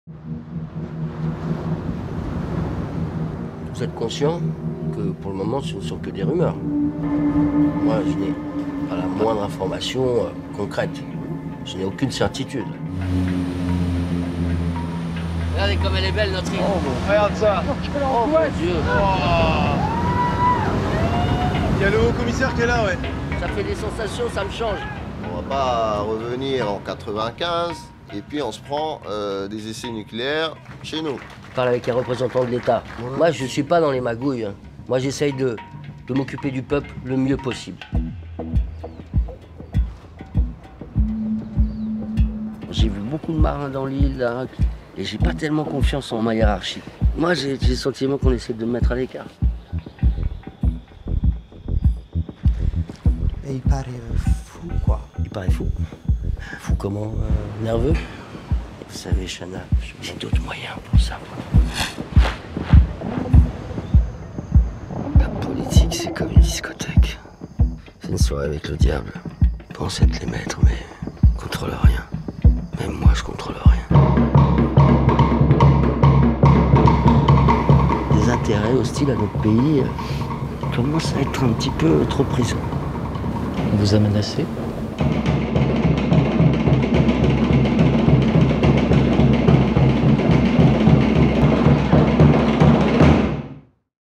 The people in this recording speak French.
Vous êtes conscient que pour le moment, ce ne sont que des rumeurs. Moi, je n'ai pas la moindre information concrète. Je n'ai aucune certitude. Regardez comme elle est belle, notre île. Oh, regarde ça. Oh mon Dieu. Il y a le haut commissaire qui est là, ouais. Ça fait des sensations, ça me change. On va pas revenir en 95 et puis on se prend des essais nucléaires chez nous. Je parle avec un représentant de l'État. Moi, je ne suis pas dans les magouilles. Moi, j'essaye de m'occuper du peuple le mieux possible. J'ai vu beaucoup de marins dans l'île, là, et j'ai pas tellement confiance en ma hiérarchie. Moi, j'ai le sentiment qu'on essaie de me mettre à l'écart. Et il paraît fou, quoi. Il paraît fou. Fou comment? Nerveux? Vous savez, Chana, j'ai d'autres moyens pour ça. La politique, c'est comme une discothèque. C'est une soirée avec le diable. Ils pensent être les maîtres, mais ils contrôlent rien. Même moi, je contrôle rien. Les intérêts hostiles à notre pays commencent à être un petit peu trop présents. On vous a menacé?